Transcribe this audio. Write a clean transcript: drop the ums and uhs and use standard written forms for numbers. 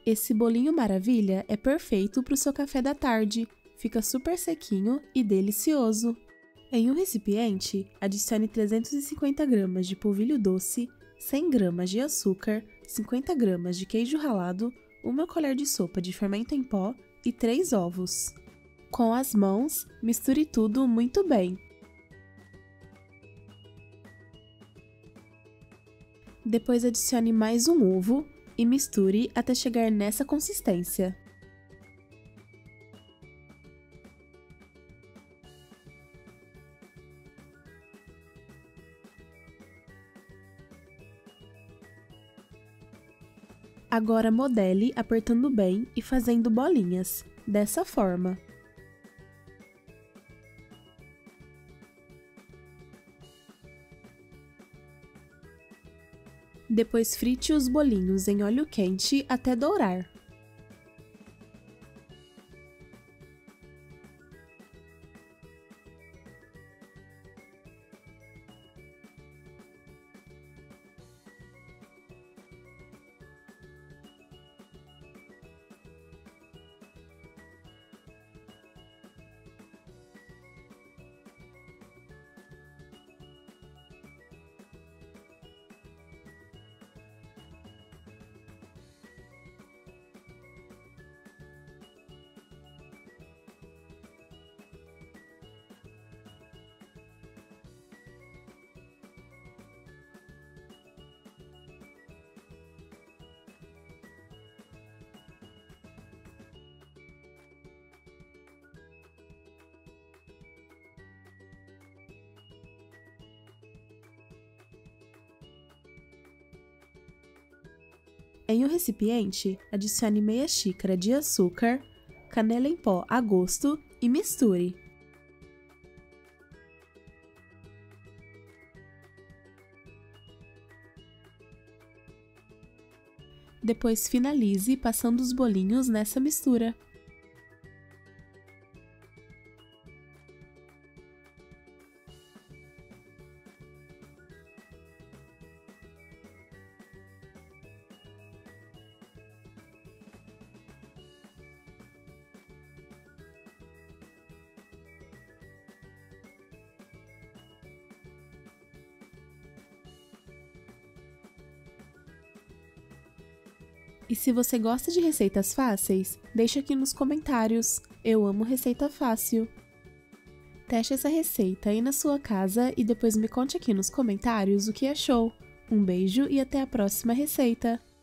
Esse bolinho maravilha é perfeito para o seu café da tarde, fica super sequinho e delicioso. Em um recipiente, adicione 350 gramas de polvilho doce, 100 gramas de açúcar, 50 gramas de queijo ralado, 1 colher de sopa de fermento em pó e 3 ovos. Com as mãos, misture tudo muito bem. Depois adicione mais um ovo e misture até chegar nessa consistência. Agora modele apertando bem e fazendo bolinhas, dessa forma. Depois frite os bolinhos em óleo quente até dourar. Em um recipiente, adicione meia xícara de açúcar, canela em pó a gosto e misture. Depois finalize passando os bolinhos nessa mistura. E se você gosta de receitas fáceis, deixa aqui nos comentários. Eu amo receita fácil. Teste essa receita aí na sua casa e depois me conte aqui nos comentários o que achou. Um beijo e até a próxima receita!